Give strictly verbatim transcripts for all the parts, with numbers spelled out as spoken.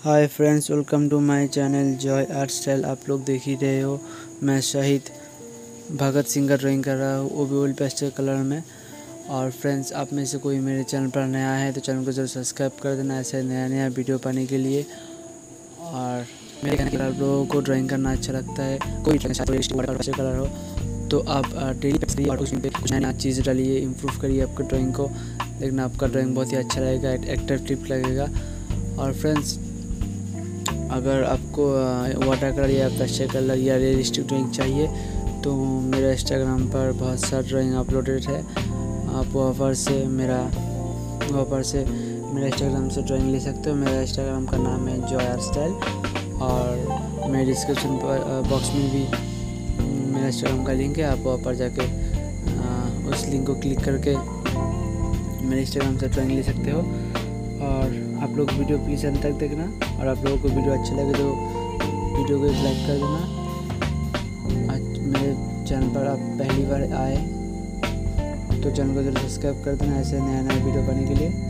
Hi friends, welcome to my channel Joy art style. आप लोग देख ही रहे हो, मैं शहीद भगत सिंह का ड्राइंग कर रहा हूँ, वो भी ऑयल पेस्टल कलर में। और फ्रेंड्स, आप में से कोई मेरे चैनल पर नया है तो चैनल को जरूर सब्सक्राइब कर देना ऐसे नया नया वीडियो पाने के लिए। और मेरे कहने के आप लोगों को ड्राइंग करना अच्छा लगता है, कोई पेस्टल कलर हो तो आप डेली करिए और उसमें कुछ नया चीज़ डालिए, इम्प्रूव करिए आपका ड्राइंग को, लेकिन आपका ड्राइंग बहुत ही अच्छा रहेगा, एट्रैक्टिव लगेगा। और फ्रेंड्स, अगर आपको वाटर कलर या पेस्टल कलर या रियलिस्टिक ड्राइंग चाहिए तो मेरा इंस्टाग्राम पर बहुत सारा ड्राइंग अपलोडेड है। आप वहाँ पर से मेरा वहाँ पर से मेरा इंस्टाग्राम से ड्राइंग ले सकते हो। मेरा इंस्टाग्राम का नाम है जॉय आर्ट स्टाइल, और मेरे डिस्क्रिप्शन बॉक्स में भी मेरा इंस्टाग्राम का लिंक है। आप वहाँ पर जाके उस लिंक को क्लिक करके मेरे इंस्टाग्राम से ड्राइंग ले सकते हो। और आप लोग वीडियो प्लीज़ अंत तक देखना, और आप लोगों को वीडियो अच्छा लगे तो वीडियो को एक लाइक कर देना। आज मेरे चैनल पर आप पहली बार आए तो चैनल को जरूर सब्सक्राइब कर देना ऐसे नया नया वीडियो पाने के लिए।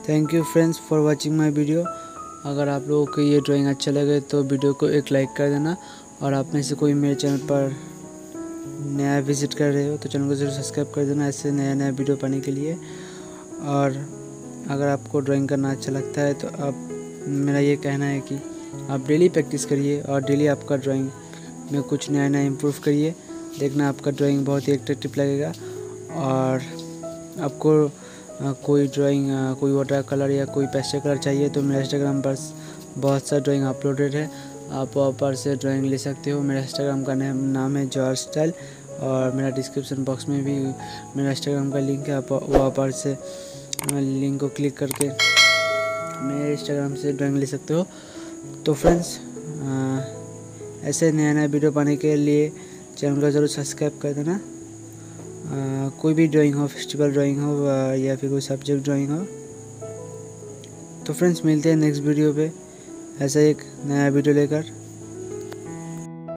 Thank you friends for watching my video. अगर आप लोगों को ये ड्राइंग अच्छा लगे तो वीडियो को एक लाइक कर देना, और आप में से कोई मेरे चैनल पर नया विजिट कर रहे हो तो चैनल को ज़रूर सब्सक्राइब कर देना ऐसे नया नया वीडियो पाने के लिए। और अगर आपको ड्राइंग करना अच्छा लगता है तो आप मेरा ये कहना है कि आप डेली प्रैक्टिस करिए और डेली आपका ड्राइंग में कुछ नया नया इम्प्रूव करिए। देखना आपका ड्राइंग बहुत ही अट्रैक्टिव लगेगा। और आपको कोई ड्राइंग कोई वाटर कलर या कोई पेस्टल कलर चाहिए तो मेरा इंस्टाग्राम पर बहुत सा ड्राइंग अपलोडेड है, आप वहाँ पर से ड्राइंग ले सकते हो। मेरा इंस्टाग्राम का नाम है जॉय आर्ट स्टाइल, और मेरा डिस्क्रिप्शन बॉक्स में भी मेरा इंस्टाग्राम का लिंक है, आप वहाँ पर से लिंक को क्लिक करके मेरे इंस्टाग्राम से ड्राइंग ले सकते हो। तो फ्रेंड्स ऐसे नया नया वीडियो पाने के लिए चैनल को ज़रूर सब्सक्राइब कर देना। आ, कोई भी ड्राइंग हो, फेस्टिवल ड्राइंग हो या फिर कोई सब्जेक्ट ड्राइंग हो। तो फ्रेंड्स मिलते हैं नेक्स्ट वीडियो पे ऐसा एक नया वीडियो लेकर।